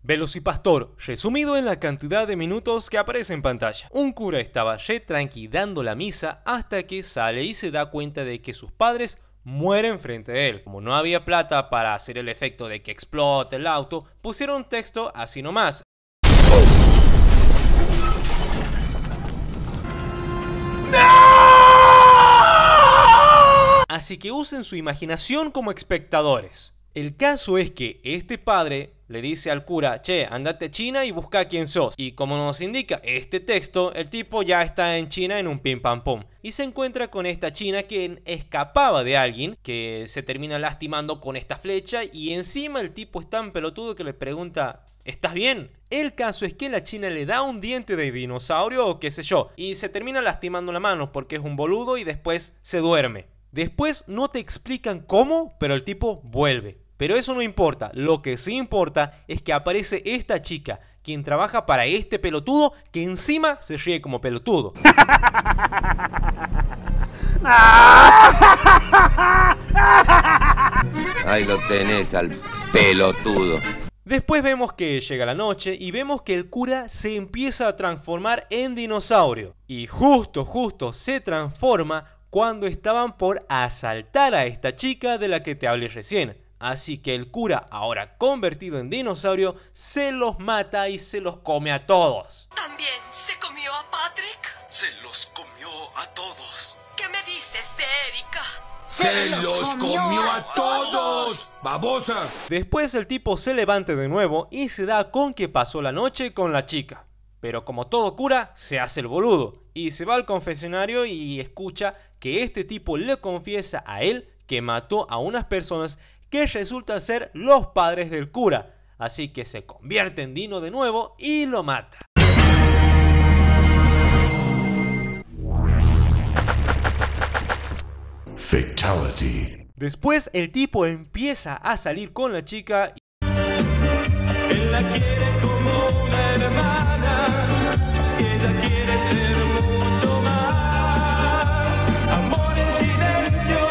Velocipastor, resumido en la cantidad de minutos que aparece en pantalla. Un cura estaba re tranqui dando la misa hasta que sale y se da cuenta de que sus padres mueren frente a él. Como no había plata para hacer el efecto de que explote el auto, pusieron texto así nomás. Así que usen su imaginación como espectadores. El caso es que este padre le dice al cura: che, andate a China y busca quién sos. Y como nos indica este texto, el tipo ya está en China en un pim pam pum. Y se encuentra con esta china que escapaba de alguien, que se termina lastimando con esta flecha. Y encima el tipo es tan pelotudo que le pregunta: ¿estás bien? El caso es que la china le da un diente de dinosaurio o qué sé yo. Y se termina lastimando la mano porque es un boludo y después se duerme. Después no te explican cómo, pero el tipo vuelve. Pero eso no importa, lo que sí importa es que aparece esta chica, quien trabaja para este pelotudo, que encima se ríe como pelotudo. Ahí lo tenés al pelotudo. Después vemos que llega la noche y vemos que el cura se empieza a transformar en dinosaurio. Y justo se transforma cuando estaban por asaltar a esta chica de la que te hablé recién. Así que el cura, ahora convertido en dinosaurio, se los mata y se los come a todos. ¿También se comió a Patrick? Se los comió a todos. ¿Qué me dices de Erika? ¡Se los comió a todos! ¡Babosa! Después el tipo se levanta de nuevo y se da con que pasó la noche con la chica. Pero como todo cura, se hace el boludo. Y se va al confesionario y escucha que este tipo le confiesa a él que mató a unas personas que resultan ser los padres del cura. Así que se convierte en dino de nuevo y lo mata. Fatality. Después el tipo empieza a salir con la chica. Él la quiere como una hermana, ella quiere ser mucho más. Amor en silencio,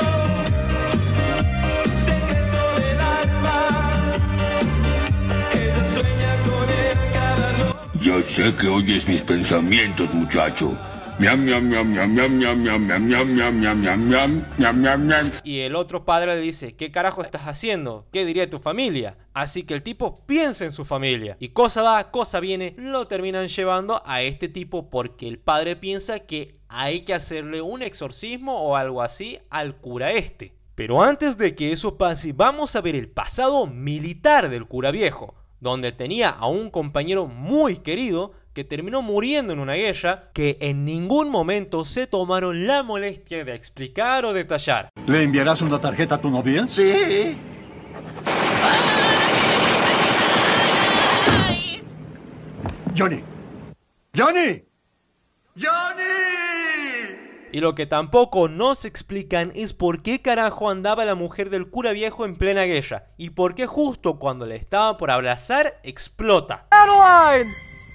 secreto del alma. Ella sueña con él cada noche. Ya sé que oyes mis pensamientos, muchacho. Miam, miam, miam, miam, miam, miam, miam, miam, miam, miam, miam, miam, miam, miam, miam, miam. Y el otro padre le dice: ¿qué carajo estás haciendo? ¿Qué diría tu familia? Así que el tipo piensa en su familia. Y cosa va, cosa viene, lo terminan llevando a este tipo porque el padre piensa que hay que hacerle un exorcismo o algo así al cura este. Pero antes de que eso pase, vamos a ver el pasado militar del cura viejo, donde tenía a un compañero muy querido que terminó muriendo en una guerra que en ningún momento se tomaron la molestia de explicar o detallar. ¿Le enviarás una tarjeta a tu novia? Sí. Johnny. ¡Johnny! ¡Johnny! Y lo que tampoco nos explican es por qué carajo andaba la mujer del cura viejo en plena guerra y por qué justo cuando le estaba por abrazar explota. Adeline!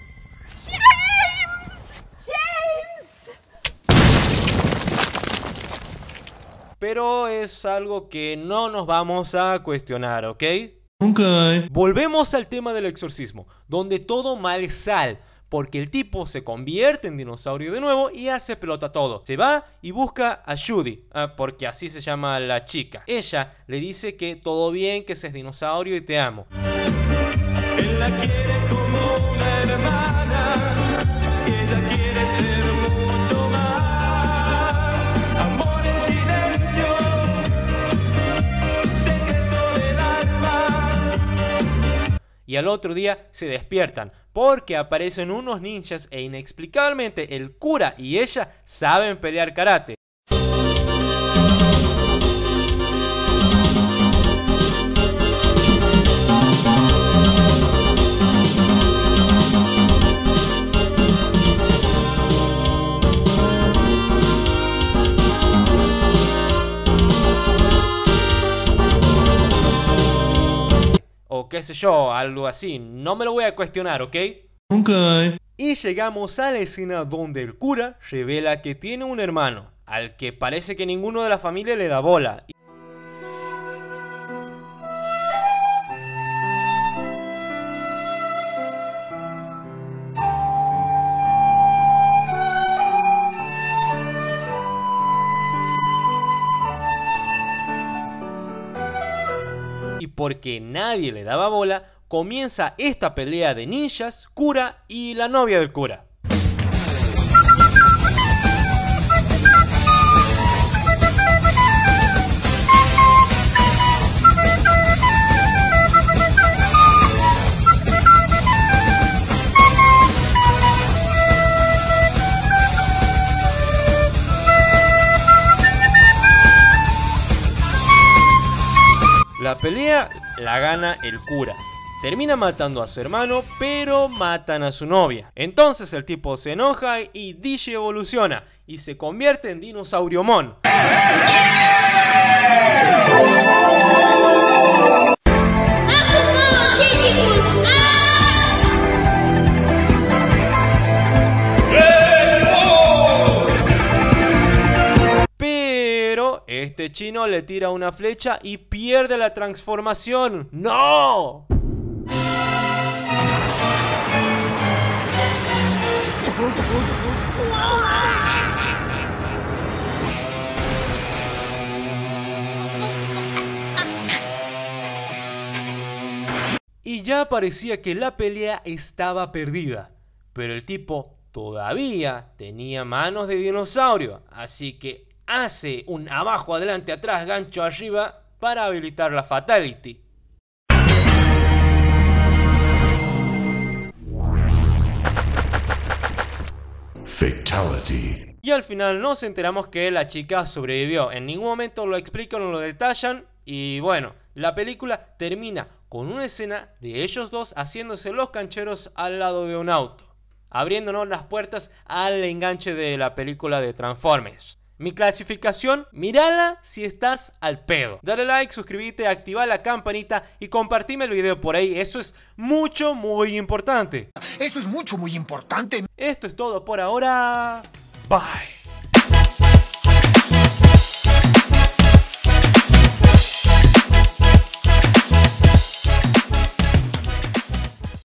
Pero es algo que no nos vamos a cuestionar, ¿ok? Ok. Volvemos al tema del exorcismo, donde todo mal sale, porque el tipo se convierte en dinosaurio de nuevo y hace pelota todo. Se va y busca a Judy, porque así se llama la chica. Ella le dice que todo bien, que seas dinosaurio y te amo. Él la quiere como una hermana, ella quiere ser mucho más. Amor en silencio, secreto del alma. Y al otro día se despiertan porque aparecen unos ninjas e inexplicablemente el cura y ella saben pelear karate. O qué sé yo, algo así. No me lo voy a cuestionar, ¿ok? Ok. Y llegamos a la escena donde el cura revela que tiene un hermano, al que parece que ninguno de la familia le da bola. porque nadie le daba bola, comienza esta pelea de ninjas, cura y la novia del cura. La pelea la gana el cura. Termina matando a su hermano, pero matan a su novia. Entonces el tipo se enoja y Digi evoluciona y se convierte en Dinosauriomon. Este chino le tira una flecha y pierde la transformación. ¡No! Y ya parecía que la pelea estaba perdida, pero el tipo todavía tenía manos de dinosaurio, así que hace un abajo, adelante, atrás, gancho arriba para habilitar la Fatality. Fatality. Y al final nos enteramos que la chica sobrevivió. En ningún momento lo explican o lo detallan. Y bueno, la película termina con una escena de ellos dos haciéndose los cancheros al lado de un auto, abriéndonos las puertas al enganche de la película de Transformers. Mi clasificación, mírala si estás al pedo. Dale like, suscríbete, activa la campanita y compartime el video por ahí. Eso es muy importante. Eso es muy importante. Esto es todo por ahora. Bye.